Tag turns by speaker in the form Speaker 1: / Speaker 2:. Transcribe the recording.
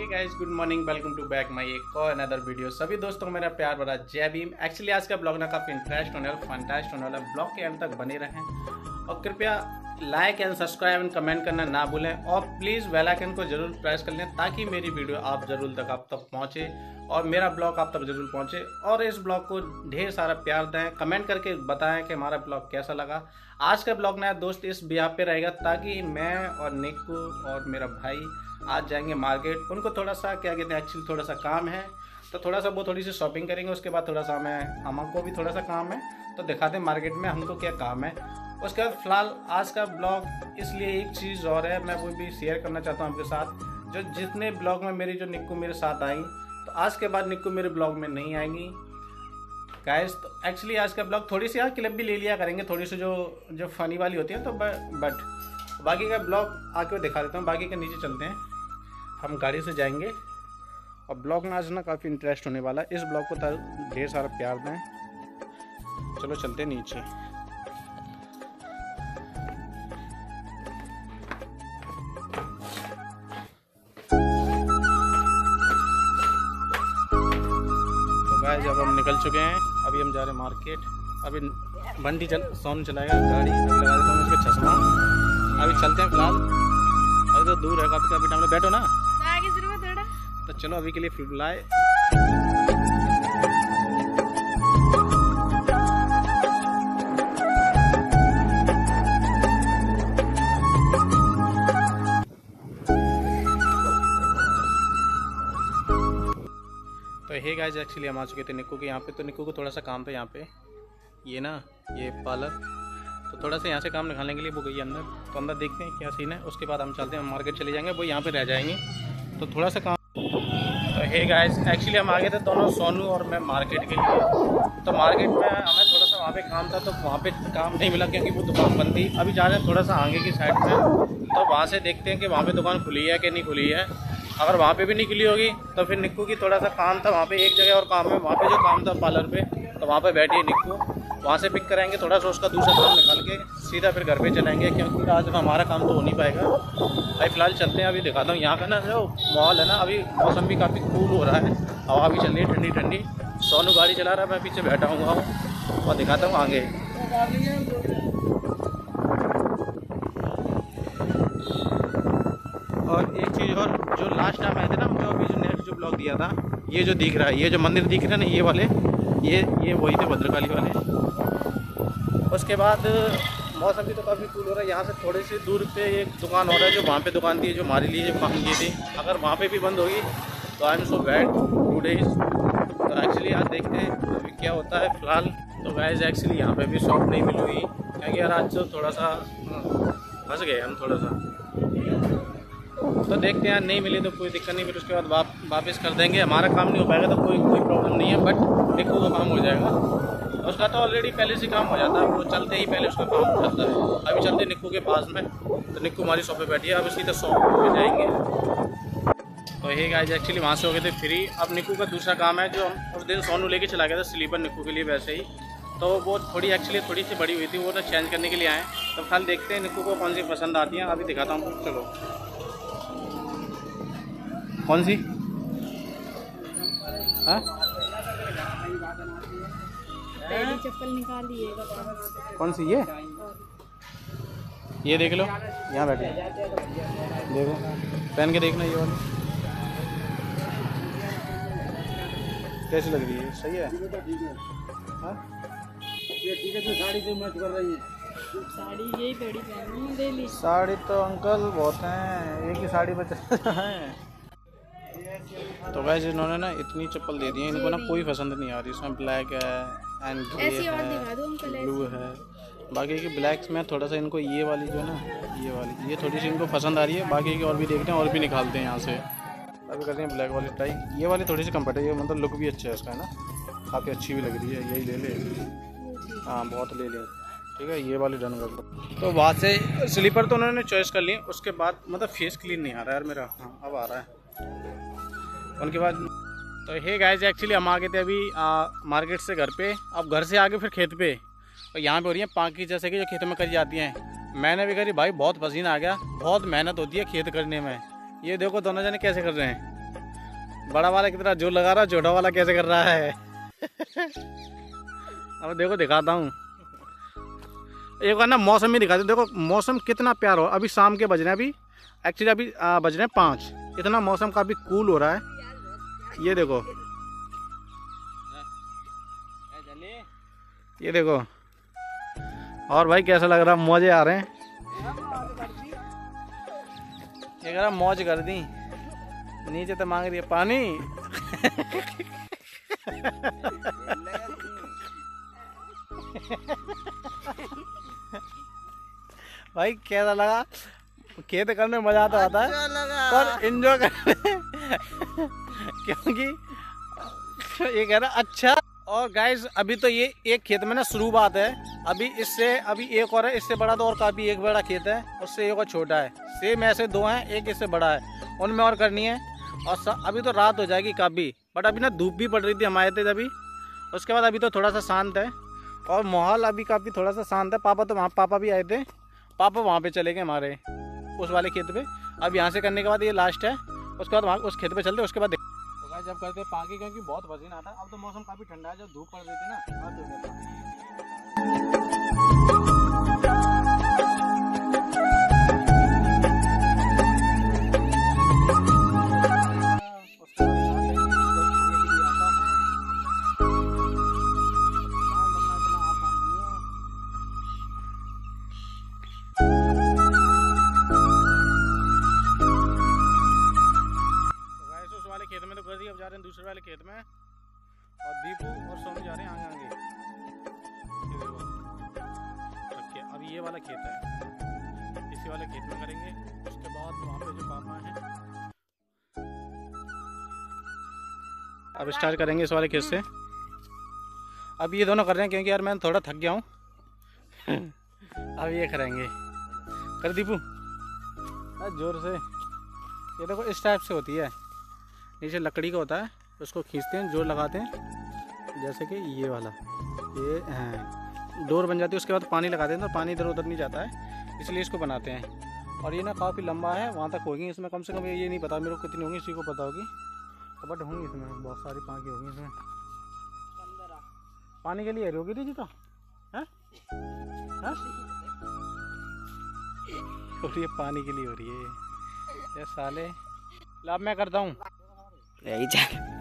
Speaker 1: Guys, good morning, welcome to back my एक और another video. सभी दोस्तों को मेरा प्यार भरा जय भीम। एक्चुअली आज का ब्लॉग ना काफ़ी इंटरेस्ट होने वाला, फंटास्ट होने वाला। ब्लॉग के एंड तक बने रहें और कृपया like and subscribe and comment करना ना भूलें और प्लीज़ बेल आइकन को जरूर प्रेस कर लें ताकि मेरी वीडियो आप तक पहुँचे और मेरा ब्लॉग आप तक जरूर पहुँचे। और इस ब्लॉग को ढेर सारा प्यार दें, कमेंट करके बताएं कि हमारा ब्लॉग कैसा लगा। आज का ब्लॉग नया दोस्त इस बिहार पे रहेगा ताकि मैं और निक्कू और मेरा भाई आज जाएंगे मार्केट। उनको थोड़ा सा क्या कहते हैं, एक्चुअली थोड़ा सा काम है तो थोड़ा सा वो थोड़ी सी शॉपिंग करेंगे। उसके बाद थोड़ा सा हमको भी थोड़ा सा काम है तो दिखाते हैं मार्केट में हमको क्या काम है। उसके बाद फिलहाल आज का ब्लॉग इसलिए एक चीज़ और है, मैं वो भी शेयर करना चाहता हूँ आपके साथ। जो जितने ब्लॉग में मेरी जो निक्कू मेरे साथ आई तो आज के बाद निक्कू मेरे ब्लॉग में नहीं आएंगी गाइस। तो एक्चुअली आज का ब्लॉग थोड़ी सी क्लिप भी ले लिया करेंगे, थोड़ी सी जो फनी वाली होती है तो बट बाकी का ब्लॉग आके दिखा देता हूँ। बाकी के नीचे चलते हैं, हम गाड़ी से जाएंगे और ब्लॉग में आज ना काफ़ी इंटरेस्ट होने वाला है। इस ब्लॉग को ढेर सारा प्यार दें। चलो चलते हैं नीचे। तो गाइस जब हम निकल चुके हैं, अभी हम जा रहे हैं मार्केट। अभी बंटी सोनू चलाएगा गाड़ी, अभी लगा देता हूँ इसके चश्मा। अभी चलते हैं फिलहाल, अभी तो दूर है काफ़ी टाइम। बैठो ना,
Speaker 2: आगे जरूर थोड़ा।
Speaker 1: तो चलो अभी के लिए फिलहाल तो हे गाइस, एक्चुअली हम आ चुके थे निक्कू के यहाँ पे। तो निक्कू को थोड़ा सा काम था यहाँ पे, ये पार्लर, तो थोड़ा सा यहाँ से काम निकालने के लिए वो गई अंदर। तो अंदर देखते हैं क्या सीन है, उसके बाद हम चलते हैं, हम मार्केट चले जाएंगे, वो यहाँ पे रह जाएंगे। तो थोड़ा सा काम। तो हे गाइस, एक्चुअली हम आ गए थे दोनों, सोनू और मैं, मार्केट के लिए। तो मार्केट में हमें थोड़ा सा वहाँ पे काम था तो वहाँ पे काम नहीं मिला क्योंकि वो दुकान बंद थी। अभी जा रहे हैं थोड़ा सा आगे की साइड में, तो वहाँ से देखते हैं कि वहाँ पे दुकान खुली है कि नहीं खुली है। अगर वहाँ पे भी नहीं खुली होगी तो फिर निक्कू की थोड़ा सा काम था वहाँ पे, एक जगह और काम है वहाँ पे, जो काम था पार्लर पे, तो वहाँ पे बैठी है निक्कू। वहाँ से पिक कराएंगे थोड़ा सा उसका दूसरा काम निकाल के, सीधा फिर घर पे चलेंगे क्योंकि आज हमारा काम तो हो नहीं पाएगा। भाई फिलहाल चलते हैं, अभी दिखाता हूँ यहाँ का ना जो मॉल है ना। अभी मौसम भी काफ़ी कूल हो रहा है, हवा भी चल रही है ठंडी ठंडी। सोनू गाड़ी चला रहा है, मैं पीछे बैठा हुआ हूँ और दिखाता हूँ आगे। और एक चीज़ और, जो लास्ट टाइम आए थे ना, जो अभी जो नेक्स्ट जो ब्लॉग दिया था, ये जो दिख रहा है, ये जो मंदिर दिख रहा है ना, ये वाले, ये वही थे भद्रकाली वाले। उसके बाद मौसम भी तो काफ़ी कूल हो रहा है। यहाँ से थोड़ी सी दूर पे एक दुकान हो रहा है, जो वहाँ पे दुकान थी, जो हमारे लिए जो काम की थी। अगर वहाँ पे भी बंद होगी तो I am so bad 2 days. तो एक्चुअली आज देखते हैं अभी क्या होता है फिलहाल। तो गाइस एक्चुअली यहाँ पे भी शॉप नहीं मिल रही क्योंकि यार आज तो थोड़ा सा फंस गए हम थोड़ा सा। तो देखते हैं, नहीं मिली तो कोई दिक्कत नहीं, फिर उसके बाद वापस कर देंगे। हमारा काम नहीं हो पाएगा तो कोई प्रॉब्लम नहीं है, बट निक्कू का काम हो जाएगा। उसका तो ऑलरेडी पहले से काम हो जाता है, वो चलते ही पहले उसका काम हो जाता है। अभी चलते निक्कू के पास में, तो निक्कू हमारी शॉप पे बैठी है, अब सीधा शॉप पे जाएंगे। तो ये गाइस एक्चुअली वहाँ से हो गए थे फ्री। अब निक्कू का दूसरा काम है, जो हम उस दिन सोनू लेके चला गया था स्लीपर निक्कू के लिए वैसे ही, तो वो थोड़ी सी बड़ी हुई थी, वो तो चेंज करने के लिए आए। तो फिलहाल देखते हैं निक्कू को कौन सी पसंद आती है, अभी दिखाता हूँ। चलो कौन सी? हाँ
Speaker 2: पहली चप्पल निकालिएगा।
Speaker 1: कौन सी? ये देख लो, यहाँ बैठे देखो, पहन के देखना। ये वाली कैसी लग रही है? सही है? हाँ
Speaker 3: ये ठीक है, जो साड़ी से मैच कर रही है।
Speaker 2: साड़ी यही बड़ी पहनी डेली।
Speaker 1: साड़ी तो अंकल बहुत हैं, एक ही साड़ी पे चलते हैं। तो गाइस इन्होंने ना इतनी चप्पल दे दी है, इनको ना कोई पसंद नहीं आ रही। इसमें ब्लैक है एंड ग्रे है, ब्लू है। बाकी की ब्लैक्स में थोड़ा सा इनको ये वाली जो है ना, ये थोड़ी सी इनको पसंद आ रही है। बाकी की और भी देखते हैं, और भी निकालते हैं यहाँ से। अभी करते हैं ब्लैक वाली ट्राई। ये वाली थोड़ी सी कम्फर्ट है, ये मतलब लुक भी अच्छा है इसका, है ना, काफ़ी अच्छी भी लग रही है। यही ले ले, हाँ बहुत ले लें, ठीक है, ये वाली डन कर लो। तो वहाँ से स्लीपर तो उन्होंने चॉइस कर ली। उसके बाद मतलब फेस क्लीन नहीं आ रहा है यार मेरा, हाँ अब आ रहा है। उनके बाद तो हे गाइस एक्चुअली हम आ गए थे अभी मार्केट से घर पे। अब घर से आगे फिर खेत पे, और यहाँ पे हो रही है पाकी जैसे कि जो खेतों में करी जाती हैं। मैंने भी करी भाई, बहुत पसीना आ गया, बहुत मेहनत होती है खेत करने में। ये देखो दोनों जने कैसे कर रहे हैं। बड़ा वाला कितना जोर लगा रहा है, छोटा वाला कैसे कर रहा है। अब देखो दिखाता हूँ एक बार ना, मौसम भी दिखाते। देखो मौसम कितना प्यारा हो। अभी शाम के बज रहे हैं, अभी एक्चुअली अभी बज रहे हैं 5। इतना मौसम काफ़ी कूल हो रहा है। ये देखो, ये देखो। और भाई कैसा लग रहा है, मौजे आ रहे हैं। ये कह रहा मौज कर दी, नीचे तो मांग रही है पानी। भाई कैसा लगा? खेत करने में मजा तो आता है, पर एंजॉय करने क्योंकि ये कह रहा अच्छा। और गाइस अभी तो ये एक खेत में ना शुरुआत है। अभी इससे अभी एक और है, इससे बड़ा तो और काफी एक बड़ा खेत है, उससे एक और छोटा है। सेम ऐसे 2 हैं, एक इससे बड़ा है, उनमें और करनी है। और अभी तो रात हो जाएगी काफ़ी, बट अभी ना धूप भी पड़ रही थी, हम आए थे अभी। उसके बाद अभी तो थोड़ा सा शांत है और माहौल अभी काफ़ी थोड़ा सा शांत है। पापा तो वहाँ, पापा भी आए थे, पापा वहाँ पे चले गए हमारे उस वाले खेत पे। अब यहाँ से करने के बाद ये लास्ट है, उसके बाद वहाँ उस खेत पे चलते, उसके बाद तो गाइस जब करते हैं पाकी, क्योंकि बहुत पसीना आता है। अब तो मौसम काफ़ी ठंडा है, जब धूप पड़ रही थी ना अब हो गया। खेत में तो कर दी, अब जा रहे हैं दूसरे वाले खेत में, और दीपू और सोनू जा रहे हैं आगे आगे। अब ये वाला खेत है, इसी वाले खेत में करेंगे। उसके बाद वहाँ पे जो पापा हैं, अब स्टार्ट करेंगे इस वाले खेत से। अब ये दोनों कर रहे हैं क्योंकि यार मैं थोड़ा थक गया हूँ। अब ये करेंगे, कर दीपू जोर से। ये देखो इस टाइप से होती है, नीचे लकड़ी का होता है, उसको खींचते हैं, जोर लगाते हैं, जैसे कि ये वाला, ये डोर बन जाती है। उसके बाद पानी लगाते हैं तो पानी इधर उधर नहीं जाता है, इसलिए इसको बनाते हैं। और ये ना काफ़ी लंबा है, वहाँ तक होगी इसमें कम से कम, ये नहीं पता मेरे को कितनी होंगी, इसी को पता होगी, तो बट होंगी इसमें बहुत सारी पानी होगी इसमें। पानी के लिए रोगी जी तो है, और ये पानी के लिए हो रही है ये साले। अब मैं करता हूँ यही